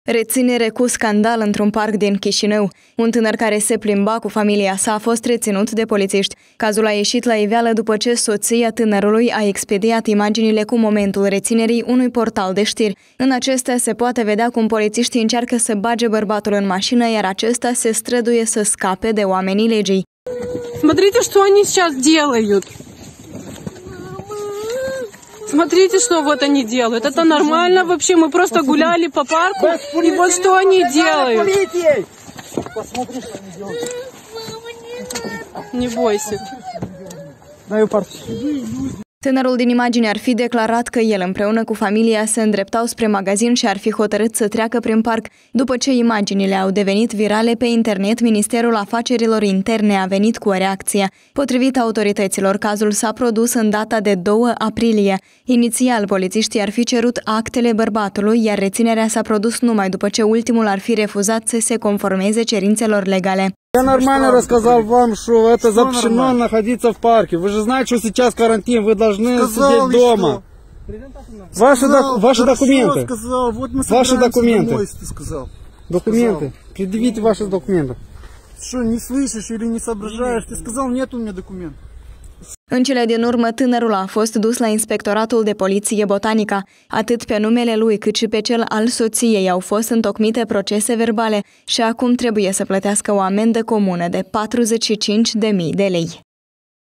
Reținere cu scandal într-un parc din Chișinău. Un tânăr care se plimba cu familia sa a fost reținut de polițiști. Cazul a ieșit la iveală după ce soția tânărului a expediat imaginile cu momentul reținerii unui portal de știri. În acestea se poate vedea cum polițiștii încearcă să bage bărbatul în mașină, iar acesta se străduie să scape de oamenii legii. Смотрите, что они сейчас делают. Смотрите, что вот они делают. Это нормально вообще? Мы просто гуляли по парку, и вот что они делают. Посмотри, что они делают. Не бойся. Дай ее партию. Tânărul din imagine ar fi declarat că el împreună cu familia se îndreptau spre magazin și ar fi hotărât să treacă prin parc. După ce imaginile au devenit virale pe internet, Ministerul Afacerilor Interne a venit cu o reacție. Potrivit autorităților, cazul s-a produs în data de 2 aprilie. Inițial, polițiștii ar fi cerut actele bărbatului, iar reținerea s-a produs numai după ce ultimul ar fi refuzat să se conformeze cerințelor legale. Я нормально рассказал вам, что это запрещено находиться в парке. Вы же знаете, что сейчас карантин, вы должны сидеть дома. Ваши документы. Ваши документы. Документы. Предъявите ваши документы. Что, не слышишь или не соображаешь? Ты сказал, нет у меня документов. În cele din urmă, tânărul a fost dus la Inspectoratul de Poliție Botanica. Atât pe numele lui, cât și pe cel al soției au fost întocmite procese verbale și acum trebuie să plătească o amendă comună de 45.000 de lei.